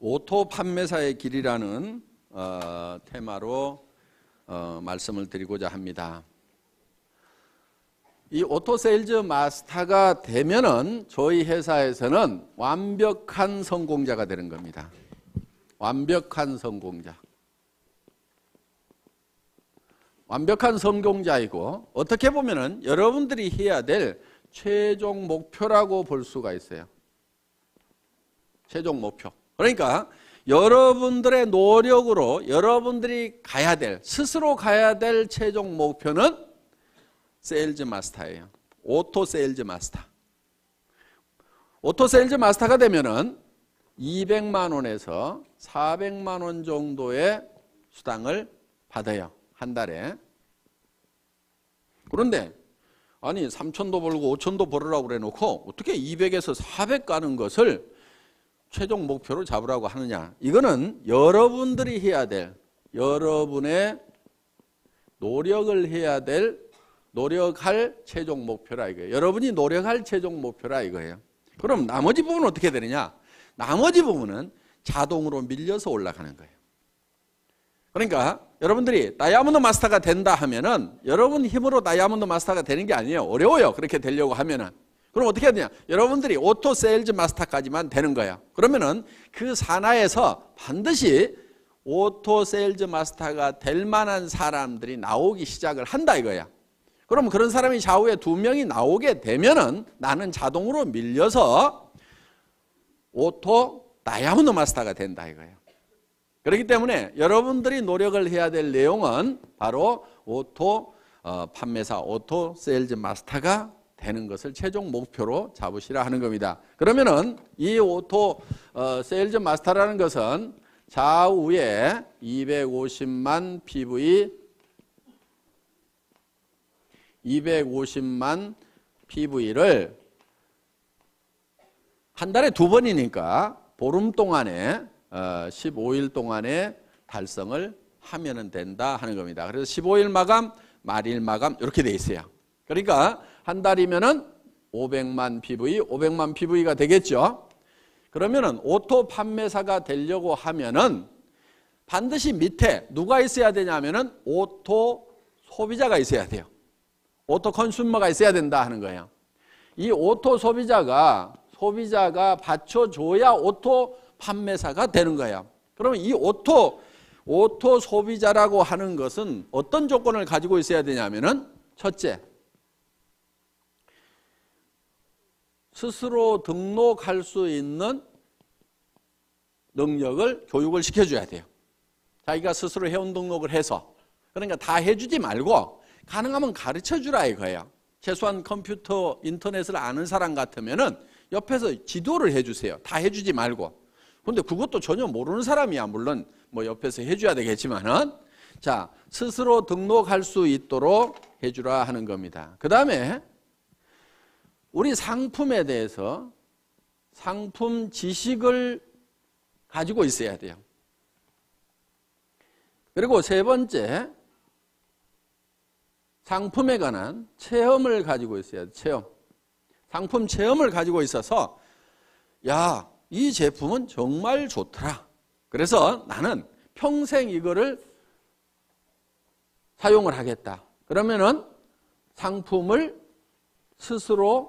오토 판매사의 길이라는 테마로 말씀을 드리고자 합니다. 이 오토 세일즈 마스터가 되면은 저희 회사에서는 완벽한 성공자가 되는 겁니다. 완벽한 성공자. 완벽한 성공자이고 어떻게 보면은 여러분들이 해야 될 최종 목표라고 볼 수가 있어요. 최종 목표. 그러니까 여러분들의 노력으로 여러분들이 가야 될, 스스로 가야 될 최종 목표는 세일즈 마스터예요. 오토 세일즈 마스터. 오토 세일즈 마스터가 되면은 200만 원에서 400만 원 정도의 수당을 받아요. 한 달에. 그런데 아니 3천도 벌고 5천도 벌으라고 그래 놓고 어떻게 200에서 400 가는 것을 최종 목표로 잡으라고 하느냐. 이거는 여러분들이 해야 될, 여러분의 노력을 해야 될, 노력할 최종 목표라 이거예요. 여러분이 노력할 최종 목표라 이거예요. 그럼 나머지 부분은 어떻게 되느냐. 나머지 부분은 자동으로 밀려서 올라가는 거예요. 그러니까 여러분들이 다이아몬드 마스터가 된다 하면은 여러분 힘으로 다이아몬드 마스터가 되는 게 아니에요. 어려워요. 그렇게 되려고 하면은. 그럼 어떻게 해야 되냐? 여러분들이 오토 세일즈 마스터까지만 되는 거예요. 그러면은 그 산하에서 반드시 오토 세일즈 마스터가 될 만한 사람들이 나오기 시작을 한다 이거야. 그럼 그런 사람이 좌우에 2명이 나오게 되면은 나는 자동으로 밀려서 오토 다이아몬드 마스터가 된다 이거예요. 그렇기 때문에 여러분들이 노력을 해야 될 내용은 바로 오토 판매사, 오토 세일즈 마스터가 되는 것을 최종 목표로 잡으시라 하는 겁니다. 그러면은 이 오토 세일즈 마스터라는 것은 좌우에 250만 PV, 250만 PV를 한 달에 2번이니까 보름 동안에 15일 동안에 달성을 하면 된다 하는 겁니다. 그래서 15일 마감, 말일 마감 이렇게 돼 있어요. 그러니까 한 달이면은 500만 PV, 500만 PV가 되겠죠. 그러면은 오토 판매사가 되려고 하면은 반드시 밑에 누가 있어야 되냐면은 오토 소비자가 있어야 돼요. 오토 컨슈머가 있어야 된다 하는 거예요. 이 오토 소비자가 받쳐줘야 오토 판매사가 되는 거예요. 그러면 이 오토 소비자라고 하는 것은 어떤 조건을 가지고 있어야 되냐면은 첫째, 스스로 등록할 수 있는 능력을 교육을 시켜줘야 돼요. 자기가 스스로 회원 등록을 해서. 그러니까 다 해주지 말고 가능하면 가르쳐주라 이거예요. 최소한 컴퓨터, 인터넷을 아는 사람 같으면은 옆에서 지도를 해주세요. 다 해주지 말고. 근데 그것도 전혀 모르는 사람이야. 물론 뭐 옆에서 해줘야 되겠지만은. 자, 스스로 등록할 수 있도록 해주라 하는 겁니다. 그 다음에 우리 상품에 대해서 상품 지식을 가지고 있어야 돼요. 그리고 세 번째, 상품에 관한 체험을 가지고 있어야 돼요. 체험. 상품 체험을 가지고 있어서 야, 이 제품은 정말 좋더라. 그래서 나는 평생 이거를 사용을 하겠다. 그러면은 상품을 스스로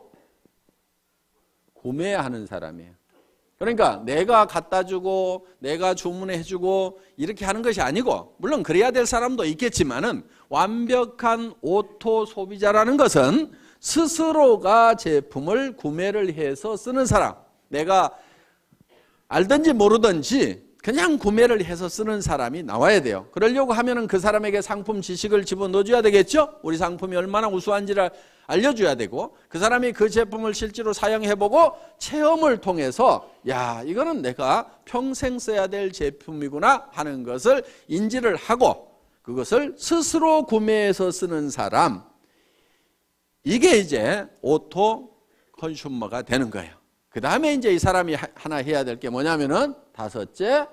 구매하는 사람이에요. 그러니까 내가 갖다 주고 내가 주문해 주고 이렇게 하는 것이 아니고, 물론 그래야 될 사람도 있겠지만은 완벽한 오토 소비자라는 것은 스스로가 제품을 구매를 해서 쓰는 사람. 내가 알든지 모르든지 그냥 구매를 해서 쓰는 사람이 나와야 돼요. 그러려고 하면은 그 사람에게 상품 지식을 집어넣어줘야 되겠죠? 우리 상품이 얼마나 우수한지를 알려줘야 되고, 그 사람이 그 제품을 실제로 사용해보고 체험을 통해서 야, 이거는 내가 평생 써야 될 제품이구나 하는 것을 인지를 하고 그것을 스스로 구매해서 쓰는 사람, 이게 이제 오토 컨슈머가 되는 거예요. 그 다음에 이제 이 사람이 하나 해야 될 게 뭐냐면은 다섯째,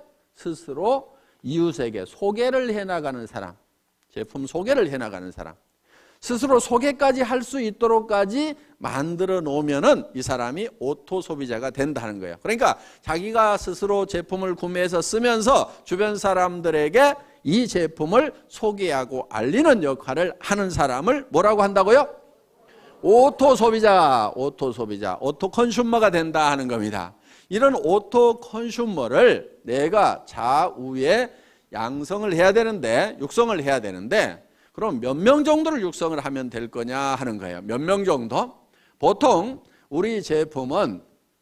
스스로 이웃에게 소개를 해나가는 사람, 제품 소개를 해나가는 사람. 스스로 소개까지 할 수 있도록까지 만들어 놓으면은 이 사람이 오토 소비자가 된다는 거예요. 그러니까 자기가 스스로 제품을 구매해서 쓰면서 주변 사람들에게 이 제품을 소개하고 알리는 역할을 하는 사람을 뭐라고 한다고요? 오토 소비자, 오토 컨슈머가 된다 하는 겁니다. 이런 오토 컨슈머를 내가 좌우에 양성을 해야 되는데, 육성을 해야 되는데, 그럼 몇 명 정도를 육성을 하면 될 거냐 하는 거예요. 몇 명 정도? 보통 우리 제품은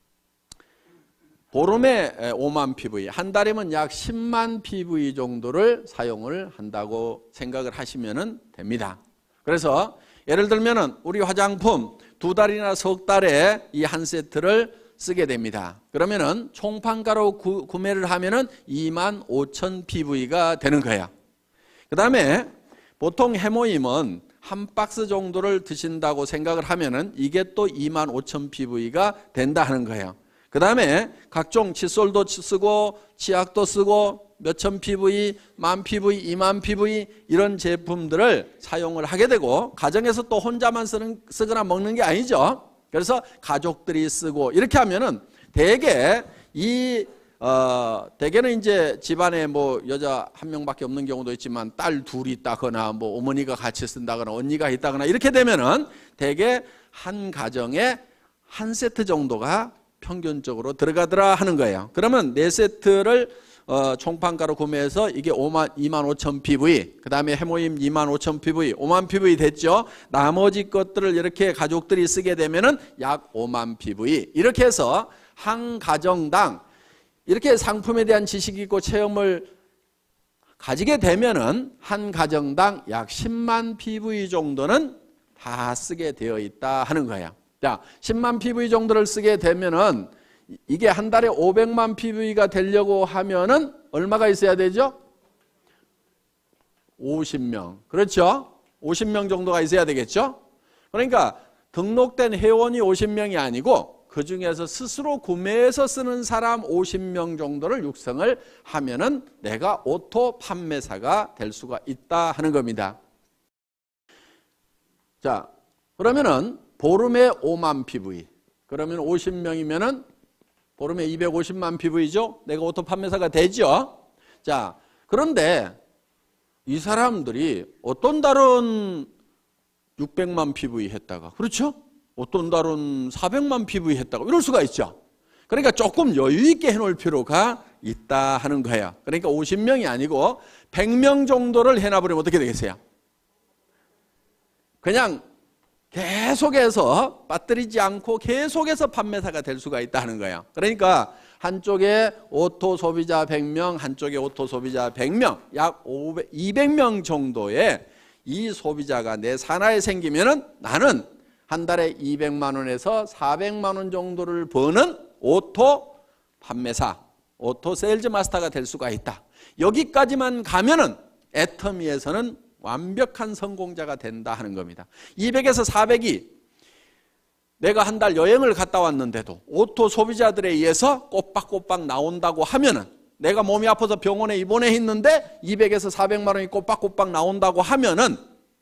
보름에 5만 PV, 한 달이면 약 10만 PV 정도를 사용을 한다고 생각을 하시면 됩니다. 그래서 예를 들면은 우리 화장품 2달이나 석 달에 이 한 세트를 쓰게 됩니다. 그러면은 총판가로 구매를 하면은 2만 5천 PV가 되는 거야. 그 다음에 보통 해모임은 한 박스 정도를 드신다고 생각을 하면은 이게 또 2만 5천 PV가 된다 하는 거예요. 그 다음에 각종 칫솔도 쓰고 치약도 쓰고 몇천 PV, 만 PV, 2만 PV 이런 제품들을 사용을 하게 되고, 가정에서 또 혼자만 쓰거나 먹는 게 아니죠. 그래서 가족들이 쓰고 이렇게 하면은 대개 대개는 이제 집안에 뭐 여자 한 명밖에 없는 경우도 있지만 딸 둘이 있다거나 뭐 어머니가 같이 쓴다거나 언니가 있다거나 이렇게 되면은 대개 한 가정에 한 세트 정도가 평균적으로 들어가더라 하는 거예요. 그러면 4세트를 총판가로 구매해서 이게 2만 5천 PV, 그 다음에 해모임 2만 5천 PV, 5만 PV 됐죠. 나머지 것들을 이렇게 가족들이 쓰게 되면은 약 5만 PV. 이렇게 해서 한 가정당 이렇게 상품에 대한 지식이 있고 체험을 가지게 되면은 한 가정당 약 10만 PV 정도는 다 쓰게 되어 있다 하는 거예요. 자, 10만 PV 정도를 쓰게 되면은 이게 한 달에 500만 PV가 되려고 하면은 얼마가 있어야 되죠? 50명. 그렇죠? 50명 정도가 있어야 되겠죠? 그러니까 등록된 회원이 50명이 아니고 그 중에서 스스로 구매해서 쓰는 사람 50명 정도를 육성을 하면은 내가 오토 판매사가 될 수가 있다 하는 겁니다. 자, 그러면은 보름에 5만 PV. 그러면 50명이면은 보름에 250만 PV죠? 내가 오토 판매사가 되죠? 자, 그런데 이 사람들이 어떤 달은 600만 PV 했다가, 그렇죠? 어떤 달은 400만 PV 했다고 이럴 수가 있죠. 그러니까 조금 여유 있게 해놓을 필요가 있다 하는 거예요. 그러니까 50명이 아니고 100명 정도를 해놔버리면 어떻게 되겠어요? 그냥 계속해서 빠뜨리지 않고 계속해서 판매사가 될 수가 있다는 거예요. 그러니까 한쪽에 오토 소비자 100명, 한쪽에 오토 소비자 100명, 약 200명 정도의 이 소비자가 내 산하에 생기면은 나는 한 달에 200만 원에서 400만 원 정도를 버는 오토 판매사, 오토 세일즈 마스터가 될 수가 있다. 여기까지만 가면은 애터미에서는 완벽한 성공자가 된다 하는 겁니다. 200에서 400이 내가 한 달 여행을 갔다 왔는데도 오토 소비자들에 의해서 꼬박꼬박 나온다고 하면은, 내가 몸이 아파서 병원에 입원해 있는데 200에서 400만 원이 꼬박꼬박 나온다고 하면은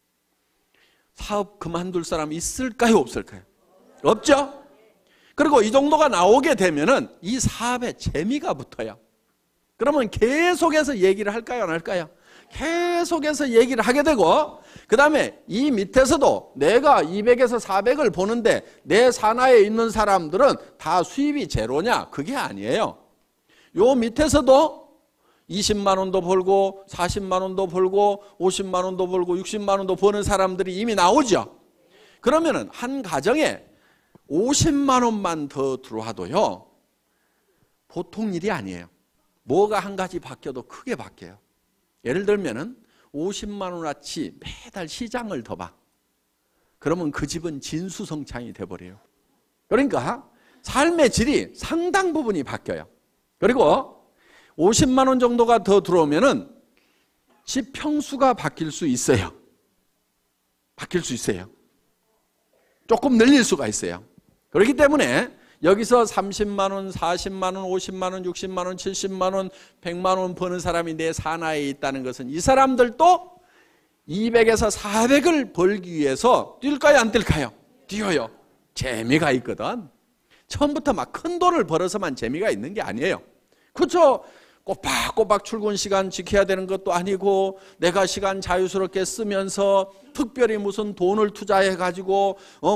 사업 그만둘 사람 있을까요, 없을까요? 없죠? 그리고 이 정도가 나오게 되면은 이 사업에 재미가 붙어요. 그러면 계속해서 얘기를 할까요, 안 할까요? 계속해서 얘기를 하게 되고, 그 다음에 이 밑에서도 내가 200에서 400을 보는데 내 산하에 있는 사람들은 다 수입이 제로냐? 그게 아니에요. 요 밑에서도 20만 원도 벌고 40만 원도 벌고 50만 원도 벌고 60만 원도 버는 사람들이 이미 나오죠. 그러면은 한 가정에 50만 원만 더 들어와도요, 보통 일이 아니에요. 뭐가 한 가지 바뀌어도 크게 바뀌어요. 예를 들면은 50만 원어치 매달 시장을 더 봐. 그러면 그 집은 진수성찬이 돼버려요. 그러니까 삶의 질이 상당 부분이 바뀌어요. 그리고 50만 원 정도가 더 들어오면은 집 평수가 바뀔 수 있어요. 바뀔 수 있어요. 조금 늘릴 수가 있어요. 그렇기 때문에 여기서 30만 원, 40만 원, 50만 원, 60만 원, 70만 원, 100만 원 버는 사람이 내 산하에 있다는 것은 이 사람들도 200에서 400을 벌기 위해서 뛸까요, 안 뛸까요? 뛰어요. 재미가 있거든. 처음부터 막 큰 돈을 벌어서만 재미가 있는 게 아니에요. 그렇죠? 꼬박꼬박 출근 시간 지켜야 되는 것도 아니고, 내가 시간 자유스럽게 쓰면서 특별히 무슨 돈을 투자해 가지고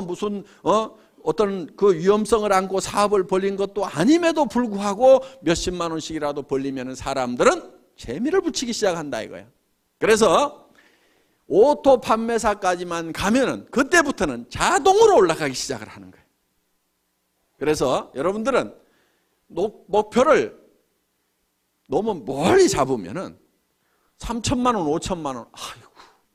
어떤 그 위험성을 안고 사업을 벌린 것도 아님에도 불구하고 몇십만 원씩이라도 벌리면 사람들은 재미를 붙이기 시작한다 이거야. 그래서 오토 판매사까지만 가면은 그때부터는 자동으로 올라가기 시작을 하는 거예요. 그래서 여러분들은 목표를 너무 멀리 잡으면은 3천만 원, 5천만 원, 아이고,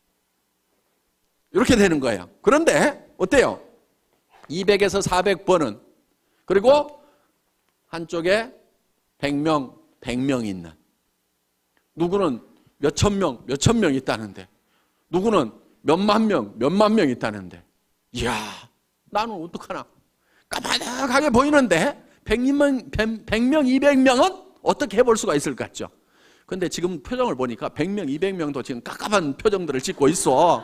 이렇게 되는 거예요. 그런데 어때요? 200에서 400번은, 그리고 한쪽에 100명 있는, 누구는 몇천 명 있다는데, 누구는 몇만 명 있다는데, 이야, 나는 어떡하나? 까마득하게 보이는데 100명, 200명은 어떻게 해볼 수가 있을 것 같죠? 근데 지금 표정을 보니까 100명, 200명도 지금 깝깝한 표정들을 짓고 있어.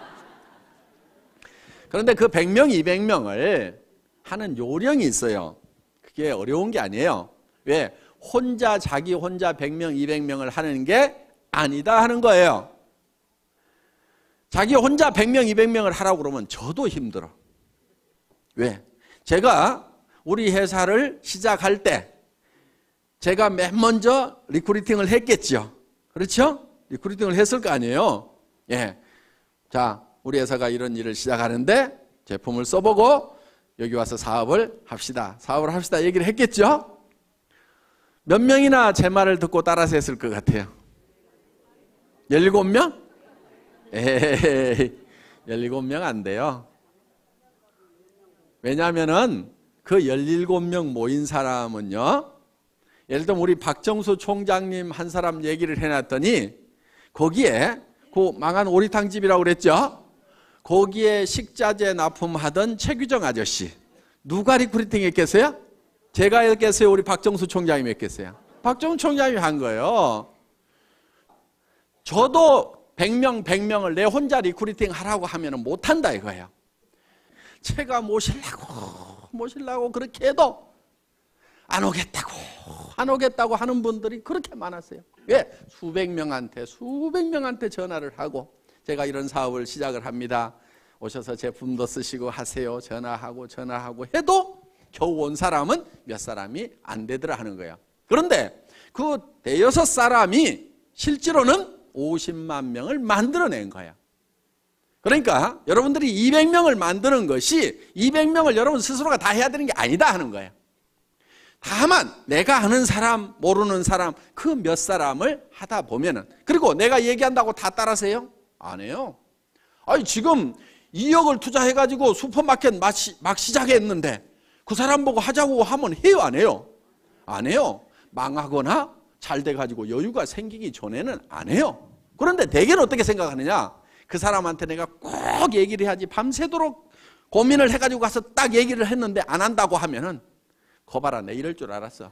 그런데 그 100명, 200명을 하는 요령이 있어요. 그게 어려운 게 아니에요. 왜? 자기 혼자 100명, 200명을 하는 게 아니다 하는 거예요. 자기 혼자 100명, 200명을 하라고 그러면 저도 힘들어. 왜? 제가 우리 회사를 시작할 때 제가 맨 먼저 리크루팅을 했겠죠. 그렇죠? 리크루팅을 했을 거 아니에요. 예. 자, 우리 회사가 이런 일을 시작하는데 제품을 써보고 여기 와서 사업을 합시다. 얘기를 했겠죠? 몇 명이나 제 말을 듣고 따라서 했을 것 같아요? 17명? 에이, 17명 안 돼요. 왜냐하면은 그 17명 모인 사람은요, 예를 들면 우리 박정수 총장님 한 사람 얘기를 해놨더니 거기에 그 망한 오리탕집이라고 그랬죠? 거기에 식자재 납품하던 최규정 아저씨, 누가 리크루팅 했겠어요? 제가 했겠어요? 우리 박정수 총장님이 했겠어요? 박정수 총장님이 한 거예요. 저도 100명을 내 혼자 리크루팅 하라고 하면 못한다 이거예요. 제가 모시려고 그렇게 해도 안 오겠다고 하는 분들이 그렇게 많았어요. 왜? 수백 명한테 전화를 하고 제가 이런 사업을 시작을 합니다. 오셔서 제품도 쓰시고 하세요. 전화하고 해도 겨우 온 사람은 몇 사람이 안 되더라 하는 거예요. 그런데 그 대여섯 사람이 실제로는 50만 명을 만들어낸 거예요. 그러니까 여러분들이 200명을 만드는 것이 200명을 여러분 스스로가 다 해야 되는 게 아니다 하는 거예요. 다만 내가 아는 사람, 모르는 사람, 그 몇 사람을 하다 보면은, 그리고 내가 얘기한다고 다 따라서요? 안 해요. 아니 지금 2억을 투자해가지고 슈퍼마켓 막 시작했는데 그 사람 보고 하자고 하면 해요, 안 해요? 안 해요. 망하거나 잘 돼가지고 여유가 생기기 전에는 안 해요. 그런데 대개는 어떻게 생각하느냐? 그 사람한테 내가 꼭 얘기를 해야지, 밤새도록 고민을 해가지고 가서 딱 얘기를 했는데 안 한다고 하면은 거봐라, 내 이럴 줄 알았어.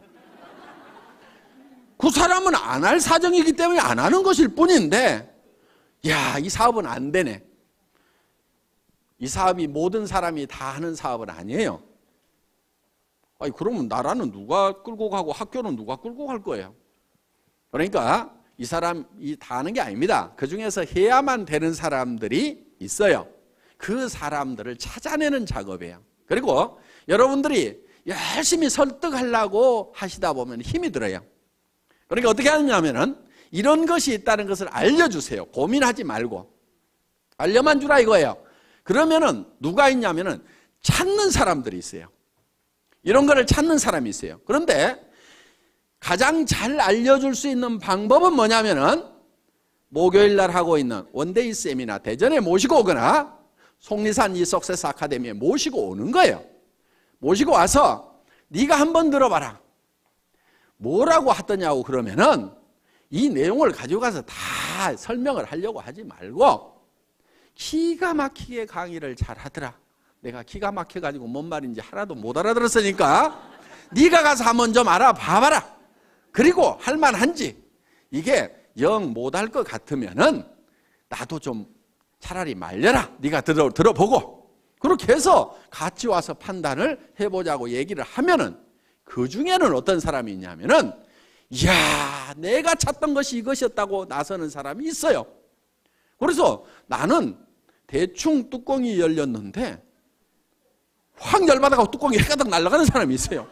그 사람은 안 할 사정이기 때문에 안 하는 것일 뿐인데, 야, 이 사업은 안 되네. 이 사업이 모든 사람이 다 하는 사업은 아니에요. 아니, 그러면 나라는 누가 끌고 가고 학교는 누가 끌고 갈 거예요? 그러니까 이 사람이 다 하는 게 아닙니다. 그 중에서 해야만 되는 사람들이 있어요. 그 사람들을 찾아내는 작업이에요. 그리고 여러분들이 열심히 설득하려고 하시다 보면 힘이 들어요. 그러니까 어떻게 하느냐면은 이런 것이 있다는 것을 알려주세요. 고민하지 말고. 알려만 주라 이거예요. 그러면은 누가 있냐면은 찾는 사람들이 있어요. 이런 거를 찾는 사람이 있어요. 그런데 가장 잘 알려줄 수 있는 방법은 뭐냐면은 목요일 날 하고 있는 원데이 세미나 대전에 모시고 오거나 속리산 이 석세스 아카데미에 모시고 오는 거예요. 모시고 와서 네가 한번 들어봐라. 뭐라고 하더냐고 그러면은 이 내용을 가지고 가서 다 설명을 하려고 하지 말고 기가 막히게 강의를 잘 하더라. 내가 기가 막혀가지고 뭔 말인지 하나도 못 알아들었으니까 네가 가서 한번 좀 알아봐봐라. 그리고 할만한지, 이게 영 못할 것 같으면은 나도 좀 차라리 말려라. 네가 들어보고. 그렇게 해서 같이 와서 판단을 해보자고 얘기를 하면은 그 중에는 어떤 사람이 있냐면은 이야, 내가 찾던 것이 이것이었다고 나서는 사람이 있어요. 그래서 나는 대충 뚜껑이 열렸는데 확 열받아가고 뚜껑이 해가닥 날아가는 사람이 있어요.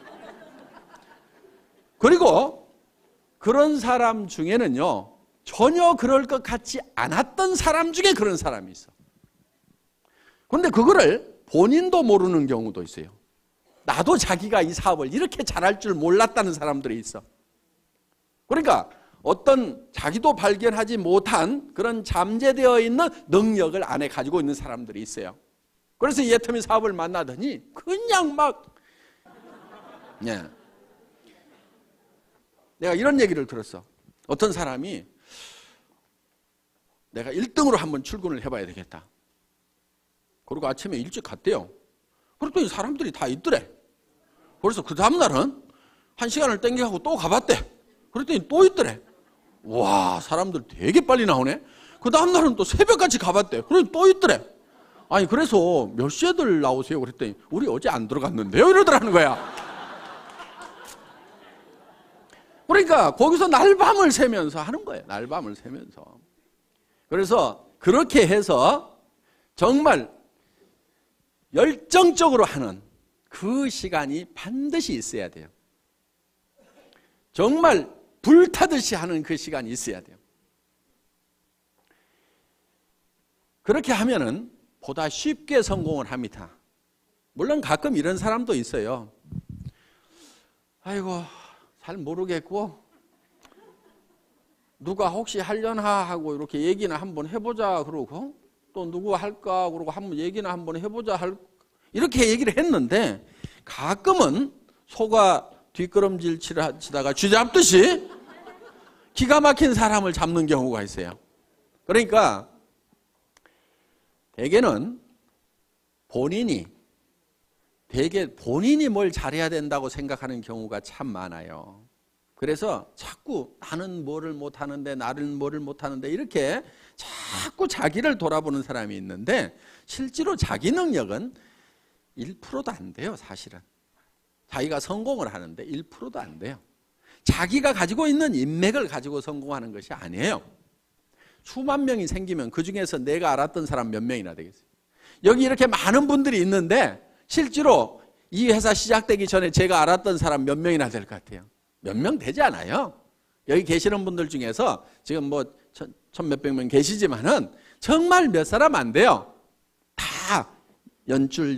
그리고 그런 사람 중에는요, 전혀 그럴 것 같지 않았던 사람 중에 그런 사람이 있어. 그런데 그거를 본인도 모르는 경우도 있어요. 나도 자기가 이 사업을 이렇게 잘할 줄 몰랐다는 사람들이 있어. 그러니까 어떤 자기도 발견하지 못한 그런 잠재되어 있는 능력을 안에 가지고 있는 사람들이 있어요. 그래서 이 애터미 사업을 만나더니 그냥 막 내가 이런 얘기를 들었어. 어떤 사람이 내가 1등으로 한번 출근을 해봐야 되겠다. 그리고 아침에 일찍 갔대요. 그랬더니 사람들이 다 있더래. 그래서 그 다음날은 1시간을 땡겨가고 또 가봤대. 그랬더니 또 있더래. 와, 사람들 되게 빨리 나오네. 그 다음날은 또 새벽까지 가봤대. 그랬더니 또 있더래. 아니, 그래서 몇 시에들 나오세요? 그랬더니 우리 어제 안 들어갔는데요? 이러더라는 거야. 그러니까 거기서 날밤을 새면서 하는 거예요. 날밤을 새면서. 그래서 그렇게 해서 정말 열정적으로 하는 그 시간이 반드시 있어야 돼요. 정말 불타듯이 하는 그 시간이 있어야 돼요. 그렇게 하면은 보다 쉽게 성공을 합니다. 물론 가끔 이런 사람도 있어요. 아이고, 잘 모르겠고 누가 혹시 하려나 하고 이렇게 얘기나 한번 해보자 그러고 또 누구 할까 그러고 한번 얘기나 한번 해보자 이렇게 얘기를 했는데 가끔은 소가 뒷걸음질 치다가 쥐 잡듯이 기가 막힌 사람을 잡는 경우가 있어요. 그러니까 대개는 본인이 뭘 잘해야 된다고 생각하는 경우가 참 많아요. 그래서 자꾸 나는 뭐를 못하는데 나는 뭐를 못하는데 이렇게 자꾸 자기를 돌아보는 사람이 있는데 실제로 자기 능력은 1%도 안 돼요. 사실은 자기가 성공을 하는데 1%도 안 돼요. 자기가 가지고 있는 인맥을 가지고 성공하는 것이 아니에요. 수만 명이 생기면 그중에서 내가 알았던 사람 몇 명이나 되겠어요. 여기 이렇게 많은 분들이 있는데 실제로 이 회사 시작되기 전에 제가 알았던 사람 몇 명이나 될 것 같아요? 몇 명 되지 않아요. 여기 계시는 분들 중에서 지금 뭐 천 몇백 명 계시지만은 정말 몇 사람 안 돼요. 다 연줄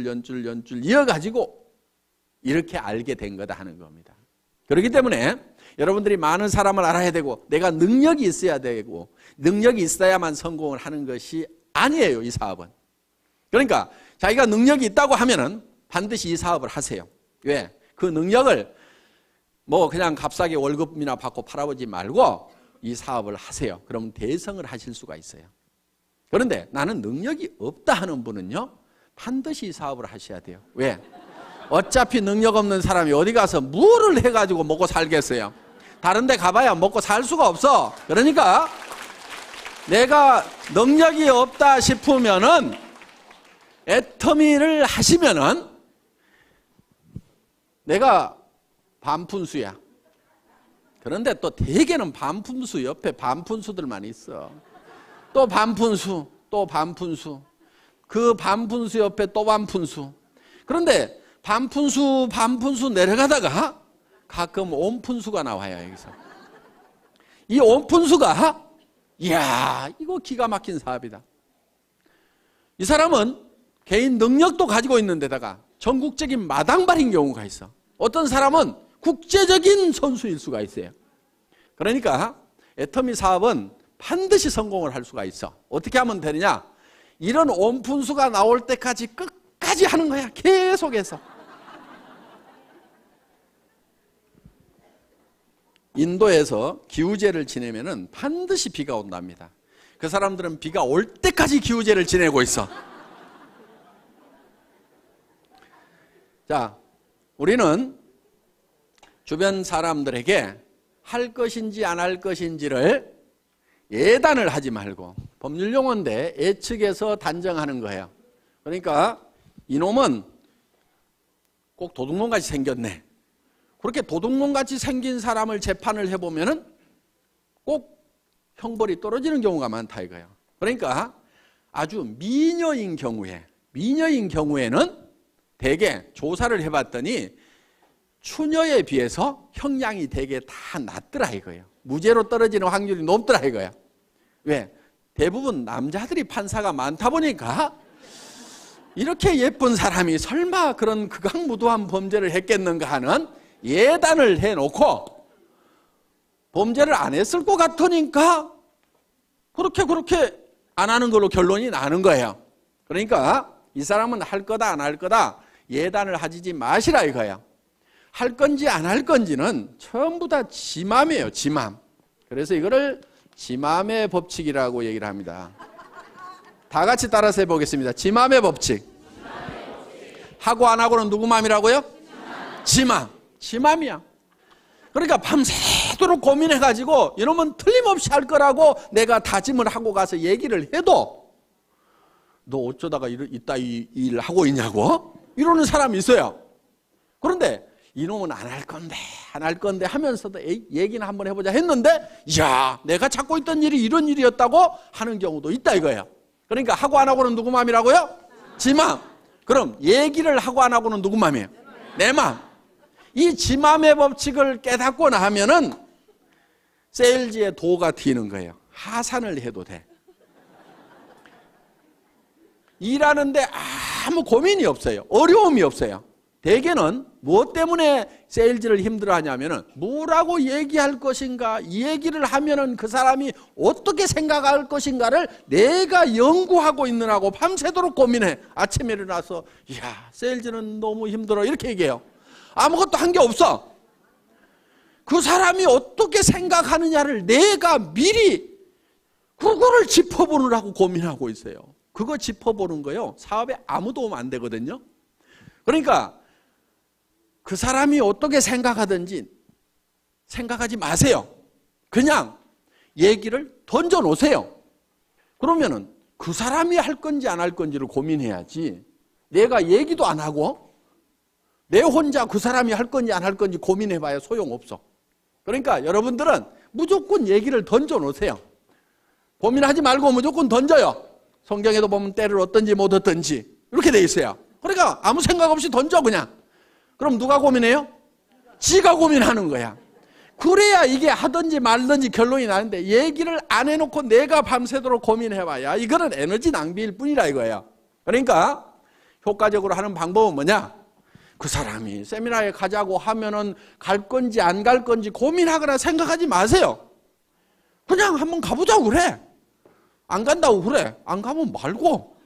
이어가지고 이렇게 알게 된 거다 하는 겁니다. 그렇기 때문에 여러분들이 많은 사람을 알아야 되고 내가 능력이 있어야 되고 능력이 있어야만 성공을 하는 것이 아니에요. 이 사업은. 그러니까 자기가 능력이 있다고 하면은 반드시 이 사업을 하세요. 왜? 그 능력을 뭐 그냥 값싸게 월급이나 받고 팔아보지 말고 이 사업을 하세요. 그럼 대성을 하실 수가 있어요. 그런데 나는 능력이 없다 하는 분은요, 반드시 이 사업을 하셔야 돼요. 왜? 어차피 능력 없는 사람이 어디 가서 뭐를 해가지고 먹고 살겠어요? 다른 데 가봐야 먹고 살 수가 없어. 그러니까 내가 능력이 없다 싶으면은 애터미를 하시면은 내가 반푼수야. 그런데 또 대개는 반푼수 옆에 반푼수들만 있어. 또 반푼수, 또 반푼수. 그 반푼수 옆에 또 반푼수. 그런데 반푼수 내려가다가 가끔 온푼수가 나와요. 여기서. 이 온푼수가 이야, 이거 기가 막힌 사업이다. 이 사람은 개인 능력도 가지고 있는 데다가 전국적인 마당발인 경우가 있어. 어떤 사람은 국제적인 선수일 수가 있어요. 그러니까 애터미 사업은 반드시 성공을 할 수가 있어. 어떻게 하면 되느냐? 이런 온푼수가 나올 때까지 끝까지 하는 거야. 계속해서. 인도에서 기우제를 지내면은 반드시 비가 온답니다. 그 사람들은 비가 올 때까지 기우제를 지내고 있어. 자, 우리는 주변 사람들에게 할 것인지 안 할 것인지를 예단을 하지 말고 법률 용어인데 예측해서 단정하는 거예요. 그러니까 이놈은 꼭 도둑놈같이 생겼네. 그렇게 도둑놈같이 생긴 사람을 재판을 해보면은 꼭 형벌이 떨어지는 경우가 많다 이거예요. 그러니까 아주 미녀인 경우에는 대개 조사를 해봤더니 추녀에 비해서 형량이 대개 다 낮더라 이거예요. 무죄로 떨어지는 확률이 높더라 이거예요. 왜? 대부분 남자들이 판사가 많다 보니까 이렇게 예쁜 사람이 설마 그런 극악무도한 범죄를 했겠는가 하는 예단을 해놓고 범죄를 안 했을 것 같으니까 그렇게 안 하는 걸로 결론이 나는 거예요. 그러니까 이 사람은 할 거다 안 할 거다 예단을 하지 마시라 이거예요. 할 건지 안 할 건지는 전부 다 지 맘이에요. 지 맘. 그래서 이거를 지 맘의 법칙이라고 얘기를 합니다. 다 같이 따라서 해보겠습니다. 지 맘의 법칙. 하고 안 하고는 누구 맘이라고요? 지 맘. 지 맘이야. 그러니까 밤새도록 고민해가지고 이놈은 틀림없이 할 거라고 내가 다짐을 하고 가서 얘기를 해도 너 어쩌다가 이따 이 일 하고 있냐고? 이러는 사람이 있어요. 그런데 이놈은 안 할 건데 하면서도 얘기는 한번 해보자 했는데 야 내가 찾고 있던 일이 이런 일이었다고 하는 경우도 있다 이거예요. 그러니까 하고 안 하고는 누구 맘이라고요? 지 맘. 그럼 얘기를 하고 안 하고는 누구 맘이에요? 내 맘. 이 지 맘의 법칙을 깨닫고 나면은 세일즈의 도가 튀는 거예요. 하산을 해도 돼. 일하는데 아무 고민이 없어요. 어려움이 없어요. 대개는 무엇 때문에 세일즈를 힘들어하냐면은 뭐라고 얘기할 것인가, 이 얘기를 하면은 그 사람이 어떻게 생각할 것인가를 내가 연구하고 있느라고 밤새도록 고민해. 아침에 일어나서 야 세일즈는 너무 힘들어 이렇게 얘기해요. 아무것도 한 게 없어. 그 사람이 어떻게 생각하느냐를 내가 미리 그거를 짚어보느라고 고민하고 있어요. 그거 짚어보는 거요 사업에 아무 도움 안 되거든요. 그러니까 그 사람이 어떻게 생각하든지 생각하지 마세요. 그냥 얘기를 던져놓으세요. 그러면은 그 사람이 할 건지 안 할 건지를 고민해야지 내가 얘기도 안 하고 내 혼자 그 사람이 할 건지 안 할 건지 고민해봐야 소용없어. 그러니까 여러분들은 무조건 얘기를 던져놓으세요. 고민하지 말고 무조건 던져요. 성경에도 보면 때를 얻든지 못 얻든지 이렇게 돼 있어요. 그러니까 아무 생각 없이 던져 그냥. 그럼 누가 고민해요? 지가 고민하는 거야. 그래야 이게 하든지 말든지 결론이 나는데 얘기를 안 해놓고 내가 밤새도록 고민해봐야 이거는 에너지 낭비일 뿐이라 이거예요. 그러니까 효과적으로 하는 방법은 뭐냐? 그 사람이 세미나에 가자고 하면은 갈 건지 안 갈 건지 고민하거나 생각하지 마세요. 그냥 한번 가보자고 그래. 안 간다고 그래. 안 가면 말고.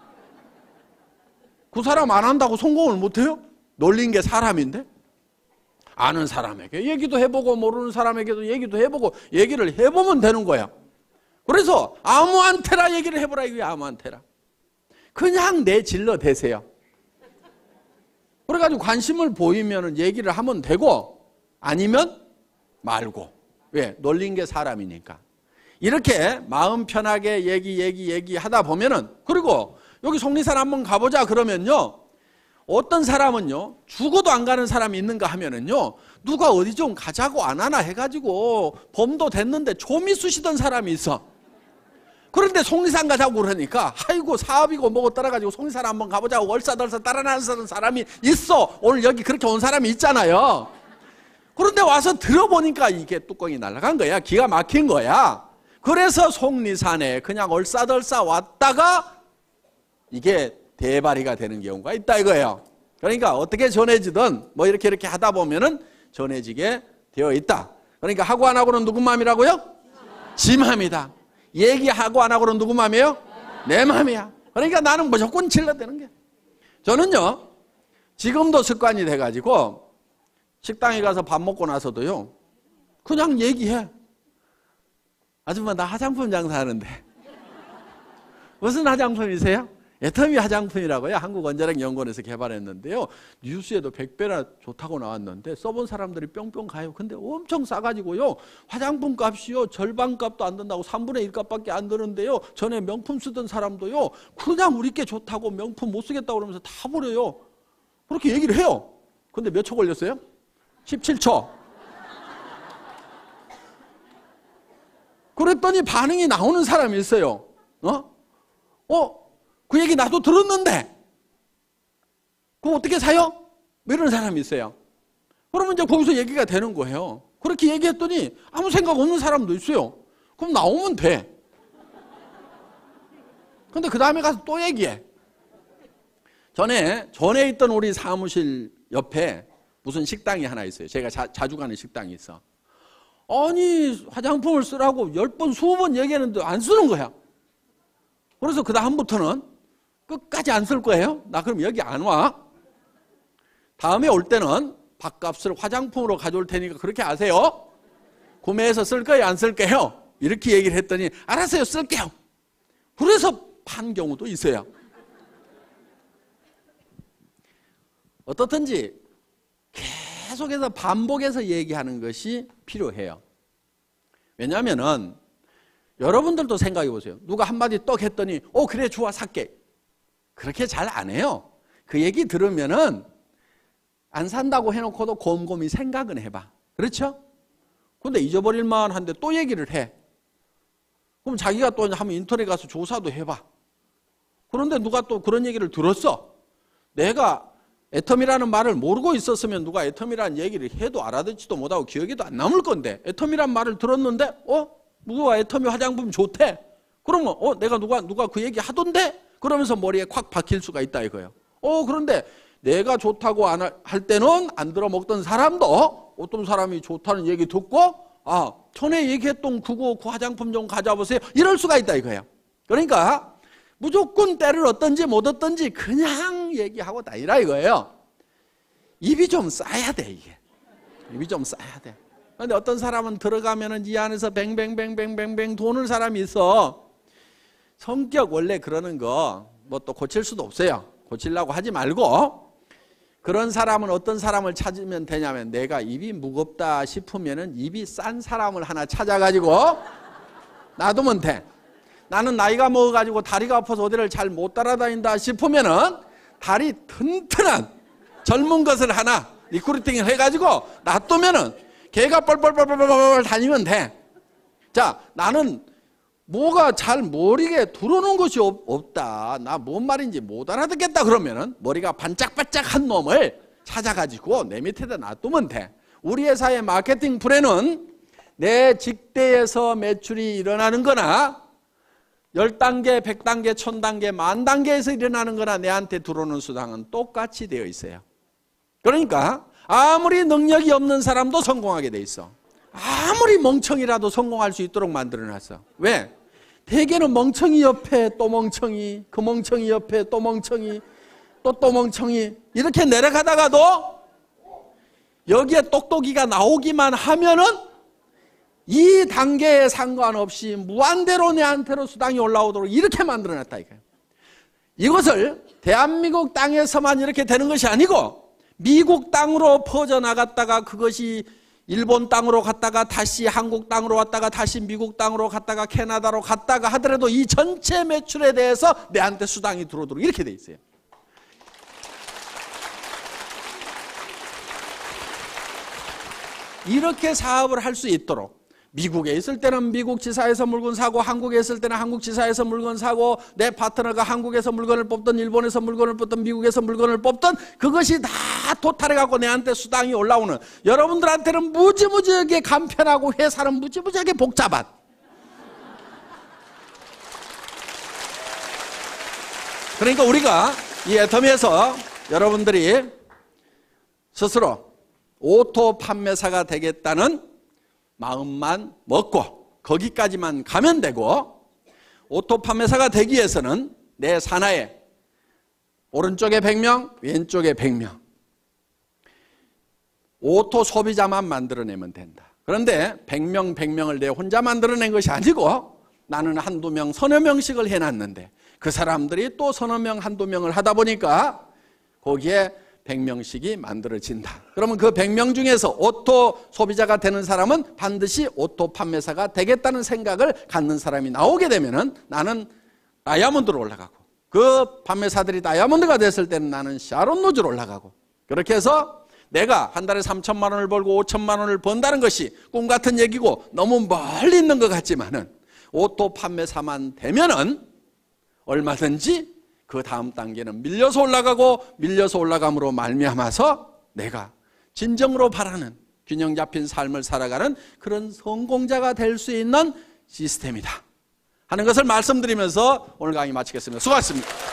그 사람 안 한다고 성공을 못해요? 놀린 게 사람인데? 아는 사람에게 얘기도 해보고 모르는 사람에게도 얘기도 해보고 얘기를 해보면 되는 거야. 그래서 아무한테나 얘기를 해보라 이거야. 아무한테나. 그냥 내질러 대세요. 그래가지고 관심을 보이면 얘기를 하면 되고 아니면 말고. 왜? 놀린 게 사람이니까. 이렇게 마음 편하게 얘기하다 보면은 그리고 여기 속리산 한번 가보자 그러면요. 어떤 사람은요. 죽어도 안 가는 사람이 있는가 하면은요. 누가 어디 좀 가자고 안 하나 해가지고 범도 됐는데 좀이 쑤시던 사람이 있어. 그런데 속리산 가자고 그러니까 아이고 사업이고 뭐고 따라가지고 속리산 한번 가보자고 얼싸덜싸 따라나서는 사람이 있어. 오늘 여기 그렇게 온 사람이 있잖아요. 그런데 와서 들어보니까 이게 뚜껑이 날아간 거야. 기가 막힌 거야. 그래서 속리산에 그냥 얼싸덜싸 왔다가 이게 대발이가 되는 경우가 있다 이거예요. 그러니까 어떻게 전해지든 뭐 이렇게 하다 보면은 전해지게 되어 있다. 그러니까 하고 안 하고는 누구 맘이라고요? 지 맘이다. 얘기하고 안 하고는 누구 맘이에요? 내 맘이야. 그러니까 나는 무조건 질러대는 게. 저는요 지금도 습관이 돼가지고 식당에 가서 밥 먹고 나서도요 그냥 얘기해. 아줌마 나 화장품 장사하는데 무슨 화장품이세요? 애터미 화장품이라고요. 한국원자력연구원에서 개발했는데요. 뉴스에도 100배나 좋다고 나왔는데 써본 사람들이 뿅뿅 가요. 근데 엄청 싸가지고요. 화장품 값이요. 절반 값도 안 든다고 3분의 1 값밖에 안 드는데요. 전에 명품 쓰던 사람도요. 그냥 우리 게 좋다고 명품 못 쓰겠다고 그러면서 다 버려요. 그렇게 얘기를 해요. 근데 몇 초 걸렸어요? 17초. 그랬더니 반응이 나오는 사람이 있어요. 그 얘기 나도 들었는데 그럼 어떻게 사요? 뭐 이런 사람이 있어요. 그러면 이제 거기서 얘기가 되는 거예요. 그렇게 얘기했더니 아무 생각 없는 사람도 있어요. 그럼 나오면 돼. 근데 그 다음에 가서 또 얘기해. 전에 있던 우리 사무실 옆에 무슨 식당이 하나 있어요. 제가 자주 가는 식당이 있어. 아니 화장품을 쓰라고 10번 20번 얘기했는데 안 쓰는 거야. 그래서 그 다음부터는 끝까지 안 쓸 거예요. 나 그럼 여기 안 와. 다음에 올 때는 밥값을 화장품으로 가져올 테니까 그렇게 아세요. 구매해서 쓸 거예요, 안 쓸 거예요? 이렇게 얘기를 했더니 알았어요, 쓸게요. 그래서 판 경우도 있어요. 어떻든지 계속해서 반복해서 얘기하는 것이 필요해요. 왜냐하면은 여러분들도 생각해 보세요. 누가 한마디 떡 했더니 그래 좋아 살게. 그렇게 잘 안 해요. 그 얘기 들으면은 안 산다고 해놓고도 곰곰이 생각은 해봐. 그렇죠? 근데 잊어버릴 만한데 또 얘기를 해. 그럼 자기가 또 한번 인터넷 가서 조사도 해봐. 그런데 누가 또 그런 얘기를 들었어. 내가 애텀이라는 말을 모르고 있었으면 누가 애텀이라는 얘기를 해도 알아듣지도 못하고 기억에도 안 남을 건데 애텀이라는 말을 들었는데 누가 애텀이 화장품 좋대. 그러면 내가 누가 그 얘기 하던데? 그러면서 머리에 콱 박힐 수가 있다 이거예요. 그런데 내가 좋다고 할 때는 안 들어먹던 사람도 어떤 사람이 좋다는 얘기 듣고 전에 얘기했던 그 화장품 좀 가져와보세요. 이럴 수가 있다 이거예요. 그러니까 무조건 때를 얻든지 못 얻든지 그냥 얘기하고 다니라 이거예요. 입이 좀 쌓여야 돼 이게. 입이 좀 쌓여야 돼. 그런데 어떤 사람은 들어가면은 이 안에서 뱅뱅뱅뱅뱅뱅 도는 사람이 있어. 성격 원래 그러는 거 뭐 또 고칠 수도 없어요. 고치려고 하지 말고 그런 사람은 어떤 사람을 찾으면 되냐면 내가 입이 무겁다 싶으면은 입이 싼 사람을 하나 찾아가지고 놔두면 돼. 나는 나이가 먹어가지고 다리가 아파서 어디를 잘 못 따라다닌다 싶으면은 다리 튼튼한 젊은 것을 하나 리크루팅을 해가지고 놔두면은 걔가 뻘뻘뻘뻘뻘 다니면 돼. 자, 나는 뭐가 잘 머리에 들어오는 것이 없다. 나 뭔 말인지 못 알아듣겠다 그러면은 머리가 반짝반짝한 놈을 찾아가지고 내 밑에다 놔두면 돼. 우리 회사의 마케팅 플랜은 내 직대에서 매출이 일어나는 거나 10단계, 100단계, 1000단계, 10,000단계에서 일어나는 거나 내한테 들어오는 수당은 똑같이 되어 있어요. 그러니까 아무리 능력이 없는 사람도 성공하게 돼 있어. 아무리 멍청이라도 성공할 수 있도록 만들어놨어. 왜? 대개는 멍청이 옆에 또 멍청이, 그 멍청이 옆에 또 멍청이, 또 멍청이 이렇게 내려가다가도 여기에 똑똑이가 나오기만 하면은 이 단계에 상관없이 무한대로 내한테로 수당이 올라오도록 이렇게 만들어놨다 이거예요. 이것을 대한민국 땅에서만 이렇게 되는 것이 아니고 미국 땅으로 퍼져나갔다가 그것이 일본 땅으로 갔다가 다시 한국 땅으로 왔다가 다시 미국 땅으로 갔다가 캐나다로 갔다가 하더라도 이 전체 매출에 대해서 내한테 수당이 들어오도록 이렇게 돼 있어요. 이렇게 사업을 할 수 있도록 미국에 있을 때는 미국 지사에서 물건 사고 한국에 있을 때는 한국 지사에서 물건 사고 내 파트너가 한국에서 물건을 뽑든 일본에서 물건을 뽑든 미국에서 물건을 뽑든 그것이 다 토탈해갖고 내한테 수당이 올라오는 여러분들한테는 무지무지하게 간편하고 회사는 무지무지하게 복잡한 그러니까 우리가 이 애터미에서 여러분들이 스스로 오토 판매사가 되겠다는 마음만 먹고 거기까지만 가면 되고 오토 판매사가 되기 위해서는 내 산하에 오른쪽에 100명, 왼쪽에 100명 오토 소비자만 만들어내면 된다. 그런데 100명, 100명을 내 혼자 만들어낸 것이 아니고 나는 한두 명, 서너 명씩을 해놨는데 그 사람들이 또 서너 명, 한두 명을 하다 보니까 거기에 100명씩이 만들어진다. 그러면 그 100명 중에서 오토 소비자가 되는 사람은 반드시 오토 판매사가 되겠다는 생각을 갖는 사람이 나오게 되면은 나는 다이아몬드로 올라가고, 그 판매사들이 다이아몬드가 됐을 때는 나는 샤론 로즈로 올라가고, 그렇게 해서 내가 한 달에 3천만 원을 벌고 5천만 원을 번다는 것이 꿈 같은 얘기고 너무 멀리 있는 것 같지만은 오토 판매사만 되면은 얼마든지 그 다음 단계는 밀려서 올라가고, 밀려서 올라감으로 말미암아서 내가 진정으로 바라는 균형 잡힌 삶을 살아가는 그런 성공자가 될 수 있는 시스템이다 하는 것을 말씀드리면서 오늘 강의 마치겠습니다. 수고하셨습니다.